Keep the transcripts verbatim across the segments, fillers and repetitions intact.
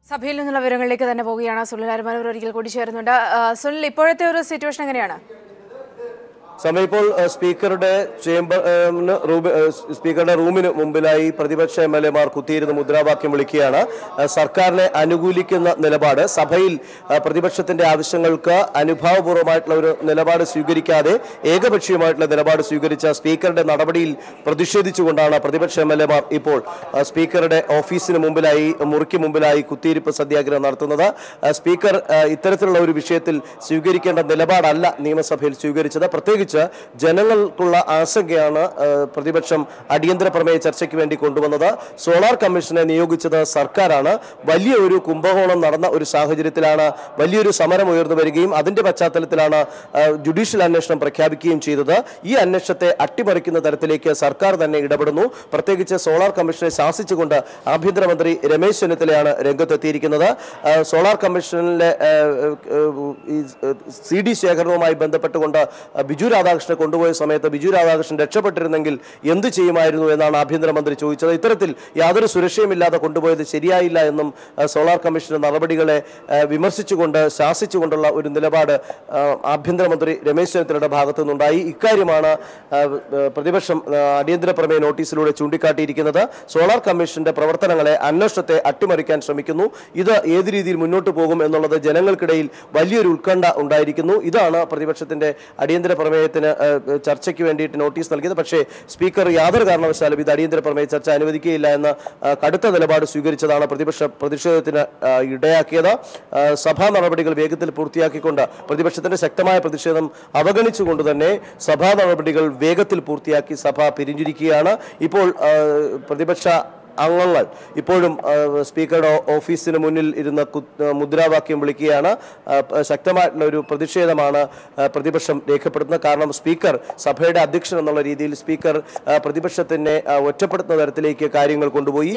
സഭയിൽ നിന്നുള്ള വിവരങ്ങളിലേക്ക് തന്നെ പോവുകയാണ്. സുനിൽ അരമനൂർ ഒരിക്കൽ കൂടി ചേരുന്നുണ്ട്. സുനിൽ, ഇപ്പോഴത്തെ ഒരു സിറ്റുവേഷൻ എങ്ങനെയാണ്? സമയം ഇപ്പോൾ സ്പീക്കറുടെ ചേംബർ സ്പീക്കറുടെ റൂമിന് മുമ്പിലായി പ്രതിപക്ഷ എം എൽ എമാർ കുത്തിയിരുന്ന് മുദ്രാവാക്യം വിളിക്കുകയാണ്. സർക്കാരിനെ അനുകൂലിക്കുന്ന നിലപാട്, സഭയിൽ പ്രതിപക്ഷത്തിന്റെ ആവശ്യങ്ങൾക്ക് അനുഭാവപൂർവ്വമായിട്ടുള്ള ഒരു നിലപാട് സ്വീകരിക്കാതെ ഏകപക്ഷീയമായിട്ടുള്ള നിലപാട് സ്വീകരിച്ച സ്പീക്കറുടെ നടപടിയിൽ പ്രതിഷേധിച്ചുകൊണ്ടാണ് പ്രതിപക്ഷ എം എൽ എമാർ ഇപ്പോൾ സ്പീക്കറുടെ ഓഫീസിന് മുമ്പിലായി മുറിക്ക് മുമ്പിലായി കുത്തിയിരിപ്പ് സത്യാഗ്രഹം നടത്തുന്നത്. സ്പീക്കർ ഇത്തരത്തിലുള്ള ഒരു വിഷയത്തിൽ സ്വീകരിക്കേണ്ട നിലപാടല്ല നിയമസഭയിൽ സ്വീകരിച്ചത്. പ്രത്യേകിച്ച് ജനങ്ങൾക്കുള്ള ആശങ്കയാണ് പ്രതിപക്ഷം അടിയന്തര പ്രമേയ ചർച്ചയ്ക്ക് വേണ്ടി കൊണ്ടുവന്നത്. സോളാർ കമ്മീഷനെ നിയോഗിച്ചത് സർക്കാരാണ്. വലിയ ഒരു കുംഭകോണം നടന്ന ഒരു സാഹചര്യത്തിലാണ് വലിയൊരു സമരം ഉയർന്നു വരികയും അതിന്റെ പശ്ചാത്തലത്തിലാണ് ജുഡീഷ്യൽ അന്വേഷണം പ്രഖ്യാപിക്കുകയും ചെയ്തത്. ഈ അന്വേഷണത്തെ അട്ടിമറിക്കുന്ന തരത്തിലേക്ക് സർക്കാർ തന്നെ ഇടപെടുന്നു. പ്രത്യേകിച്ച് സോളാർ കമ്മീഷനെ ശാസിച്ചുകൊണ്ട് ആഭ്യന്തരമന്ത്രി രമേശ് ചെന്നിത്തലയാണ് രംഗത്തെത്തിയിരിക്കുന്നത്. സോളാർ കമ്മീഷനിലെ സി ഡി ശേഖരണവുമായി ബന്ധപ്പെട്ടുകൊണ്ട് ബിജു രാധാകൃഷ്ണനെ കൊണ്ടുപോയ സമയത്ത് ബിജു രാധാകൃഷ്ണൻ രക്ഷപ്പെട്ടിരുന്നെങ്കിൽ എന്ത് ചെയ്യുമായിരുന്നു എന്നാണ് ആഭ്യന്തരമന്ത്രി ചോദിച്ചത്. ഇത്തരത്തിൽ യാതൊരു സുരക്ഷയുമില്ലാതെ കൊണ്ടുപോയത് ശരിയായില്ല എന്നും സോളാർ കമ്മീഷന്റെ നടപടികളെ വിമർശിച്ചുകൊണ്ട് ശാസിച്ചുകൊണ്ടുള്ള ഒരു നിലപാട് ആഭ്യന്തരമന്ത്രി രമേശ് ചെന്നിത്തലയുടെ ഭാഗത്തു നിന്നുണ്ടായി. ഇക്കാര്യമാണ് പ്രതിപക്ഷം അടിയന്തര പ്രമേയ നോട്ടീസിലൂടെ ചൂണ്ടിക്കാട്ടിയിരിക്കുന്നത്. സോളാർ കമ്മീഷന്റെ പ്രവർത്തനങ്ങളെ, അന്വേഷണത്തെ അട്ടിമറിക്കാൻ ശ്രമിക്കുന്നു. ഇത് ഏത് രീതിയിൽ മുന്നോട്ട് പോകും എന്നുള്ളത് ജനങ്ങൾക്കിടയിൽ വലിയൊരു ഉത്കണ്ഠ ഉണ്ടായിരിക്കുന്നു. ഇതാണ് പ്രതിപക്ഷത്തിന്റെ അടിയന്തര പ്രമേയത്തിന് ചർച്ചയ്ക്ക് വേണ്ടിയിട്ട് നോട്ടീസ് നൽകിയത്. പക്ഷേ സ്പീക്കർ യാതൊരു കാരണവശാലും ഇത് അടിയന്തര പ്രമേയ ചർച്ച അനുവദിക്കുകയില്ല എന്ന കടുത്ത നിലപാട് സ്വീകരിച്ചതാണ് പ്രതിപക്ഷ പ്രതിഷേധത്തിന് ഇടയാക്കിയത്. സഭാ നടപടികൾ വേഗത്തിൽ പൂർത്തിയാക്കിക്കൊണ്ട് പ്രതിപക്ഷത്തിന്റെ ശക്തമായ പ്രതിഷേധം അവഗണിച്ചുകൊണ്ട് തന്നെ സഭാ നടപടികൾ വേഗത്തിൽ പൂർത്തിയാക്കി സഭ പിരിഞ്ഞിരിക്കുകയാണ്. ഇപ്പോൾ പ്രതിപക്ഷ അംഗങ്ങൾ ഇപ്പോഴും സ്പീക്കറുടെ ഓഫീസിന് മുന്നിൽ ഇരുന്ന് മുദ്രാവാക്യം വിളിക്കുകയാണ്. ശക്തമായിട്ടുള്ള ഒരു പ്രതിഷേധമാണ് പ്രതിപക്ഷം രേഖപ്പെടുത്തുന്നത്. കാരണം സ്പീക്കർ സഭയുടെ അധ്യക്ഷൻ എന്നുള്ള രീതിയിൽ സ്പീക്കർ പ്രതിപക്ഷത്തിനെ ഒറ്റപ്പെടുത്തുന്ന തരത്തിലേക്ക് കാര്യങ്ങൾ കൊണ്ടുപോയി.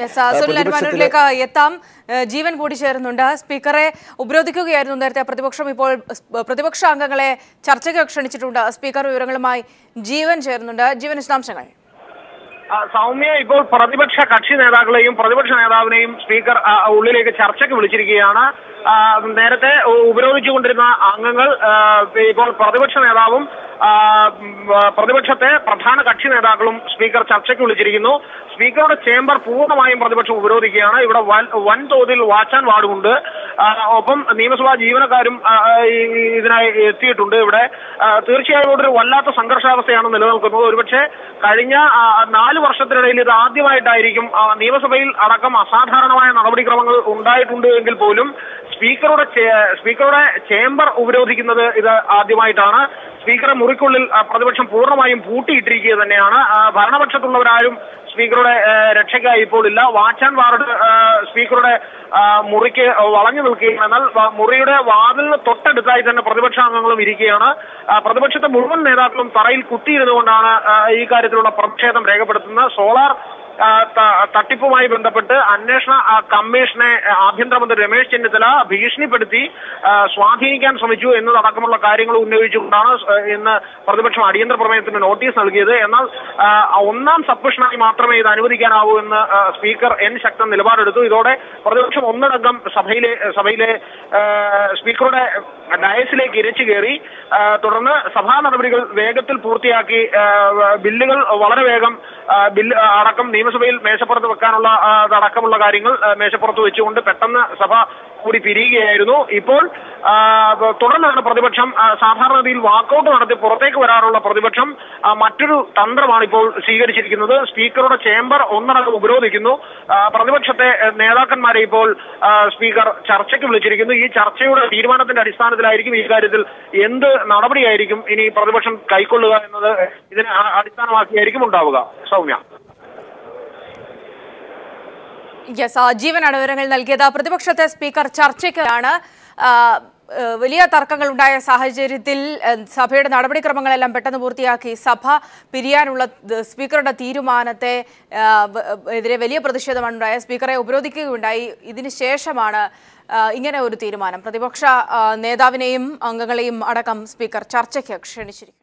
എത്താം. ജീവൻ കൂടി ചേരുന്നുണ്ട്. സ്പീക്കറെ ഉപരോധിക്കുകയായിരുന്നു നേരത്തെ പ്രതിപക്ഷം. ഇപ്പോൾ പ്രതിപക്ഷ അംഗങ്ങളെ ചർച്ചയ്ക്ക് ക്ഷണിച്ചിട്ടുണ്ട്. സ്പീക്കർ വിവരങ്ങളുമായി ജീവൻ ചേരുന്നുണ്ട്. ജീവൻ, വിശദാംശങ്ങൾ. സൗമ്യ, ഇപ്പോൾ പ്രതിപക്ഷ കക്ഷി നേതാക്കളെയും പ്രതിപക്ഷ നേതാവിനെയും സ്പീക്കർ ഉള്ളിലേക്ക് ചർച്ചയ്ക്ക് വിളിച്ചിരിക്കുകയാണ്. നേരത്തെ ഉപരോധിച്ചുകൊണ്ടിരുന്ന അംഗങ്ങൾ ഇപ്പോൾ പ്രതിപക്ഷ നേതാവും പ്രതിപക്ഷത്തെ പ്രധാന കക്ഷി നേതാക്കളും സ്പീക്കർ ചർച്ചയ്ക്ക് വിളിച്ചിരിക്കുന്നു. സ്പീക്കറുടെ ചേംബർ പൂർണ്ണമായും പ്രതിപക്ഷം ഉപരോധിക്കുകയാണ്. ഇവിടെ വൻതോതിൽ വാച്ച് ആൻഡ് വാർഡുമുണ്ട്. ഒപ്പം നിയമസഭാ ജീവനക്കാരും ഇതിനായി എത്തിയിട്ടുണ്ട്. ഇവിടെ തീർച്ചയായും ഇവിടെ ഒരു വല്ലാത്ത സംഘർഷാവസ്ഥയാണ് നിലനിൽക്കുന്നത്. ഒരുപക്ഷെ കഴിഞ്ഞ നാല് വർഷത്തിനിടയിൽ ഇത് ആദ്യമായിട്ടായിരിക്കും നിയമസഭയിൽ അടക്കം അസാധാരണമായ നടപടിക്രമങ്ങൾ ഉണ്ടായിട്ടുണ്ട് എങ്കിൽ പോലും സ്പീക്കറുടെ സ്പീക്കറുടെ ചേംബർ ഉപരോധിക്കുന്നത് ഇത് ആദ്യമായിട്ടാണ്. സ്പീക്കറെ മുറിക്കുള്ളിൽ പ്രതിപക്ഷം പൂർണ്ണമായും പൂട്ടിയിട്ടിരിക്കുക തന്നെയാണ്. ഭരണപക്ഷത്തുള്ളവരാരും സ്പീക്കറുടെ രക്ഷയ്ക്കായി ഇപ്പോൾ ഇല്ല. വാച്ച് ആൻഡ് വാർഡ് സ്പീക്കറുടെ മുറിക്ക് വളഞ്ഞു നിൽക്കുകയാണ്. എന്നാൽ മുറിയുടെ വാതിലിന് തൊട്ടടുത്തായി തന്നെ പ്രതിപക്ഷാംഗങ്ങളും ഇരിക്കുകയാണ്. പ്രതിപക്ഷത്തെ മുഴുവൻ നേതാക്കളും തറയിൽ കുത്തിയിരുന്നുകൊണ്ടാണ് ഈ കാര്യത്തിലുള്ള പ്രതിഷേധം രേഖപ്പെടുത്തുന്നത്. സോളാർ തട്ടിപ്പുമായി ബന്ധപ്പെട്ട് അന്വേഷണ കമ്മീഷനെ ആഭ്യന്തരമന്ത്രി രമേശ് ചെന്നിത്തല ഭീഷണിപ്പെടുത്തി സ്വാധീനിക്കാൻ ശ്രമിച്ചു എന്നതടക്കമുള്ള കാര്യങ്ങൾ ഉന്നയിച്ചുകൊണ്ടാണ് ഇന്ന് പ്രതിപക്ഷം അടിയന്തര പ്രമേയത്തിന് നോട്ടീസ് നൽകിയത്. എന്നാൽ ഒന്നാം സബ്മിഷനായി മാത്രമേ ഇത് അനുവദിക്കാനാവൂ എന്ന് സ്പീക്കർ എൻ ശക്തൻ നിലപാടെടുത്തു. ഇതോടെ പ്രതിപക്ഷം ഒന്നടങ്കം സഭയിലെ സഭയിലെ സ്പീക്കറുടെ ഡയസിലേക്ക് ഇരച്ചു കയറി. തുടർന്ന് സഭാ നടപടികൾ വേഗത്തിൽ പൂർത്തിയാക്കി ബില്ലുകൾ വളരെ വേഗം ബില്ല് അടക്കം നിയമസഭയിൽ മേശപ്പുറത്ത് വെക്കാനുള്ള അടക്കമുള്ള കാര്യങ്ങൾ മേശപ്പുറത്ത് വെച്ചുകൊണ്ട് പെട്ടെന്ന് സഭ കൂടി പിരിയുകയായിരുന്നു. ഇപ്പോൾ തുടർന്നാണ് പ്രതിപക്ഷം സാധാരണഗതിയിൽ വാക്കൌട്ട് നടത്തി പുറത്തേക്ക് വരാറുള്ള പ്രതിപക്ഷം മറ്റൊരു തന്ത്രമാണ് ഇപ്പോൾ സ്വീകരിച്ചിരിക്കുന്നത്. സ്പീക്കറുടെ ചേംബർ ഒന്നടങ്കം ഉപരോധിക്കുന്നു. പ്രതിപക്ഷത്തെ നേതാക്കന്മാരെ ഇപ്പോൾ സ്പീക്കർ ചർച്ചയ്ക്ക് വിളിച്ചിരിക്കുന്നു. ഈ ചർച്ചയുടെ തീരുമാനത്തിന്റെ അടിസ്ഥാനത്തിലായിരിക്കും ഈ കാര്യത്തിൽ എന്ത് നടപടിയായിരിക്കും ഇനി പ്രതിപക്ഷം കൈക്കൊള്ളുക എന്നത് ഇതിനെ അടിസ്ഥാനമാക്കിയായിരിക്കും ഉണ്ടാവുക. സൗമ്യ. യെസ്, ജീവനാണ് വിവരങ്ങൾ നൽകിയത്. പ്രതിപക്ഷത്തെ സ്പീക്കർ ചർച്ചയ്ക്കാണ്. വലിയ തർക്കങ്ങൾ ഉണ്ടായ സാഹചര്യത്തിൽ സഭയുടെ നടപടിക്രമങ്ങളെല്ലാം പെട്ടെന്ന് പൂർത്തിയാക്കി സഭ പിരിയാനുള്ള സ്പീക്കറുടെ തീരുമാനത്തെ എതിരെ വലിയ പ്രതിഷേധമാണ് ഉണ്ടായത്. സ്പീക്കറെ ഉപരോധിക്കുകയുണ്ടായി. ഇതിന് ശേഷമാണ് ഇങ്ങനെ ഒരു തീരുമാനം. പ്രതിപക്ഷ നേതാവിനെയും അംഗങ്ങളെയും അടക്കം സ്പീക്കർ ചർച്ചയ്ക്ക് ക്ഷണിച്ചിരിക്കുന്നു.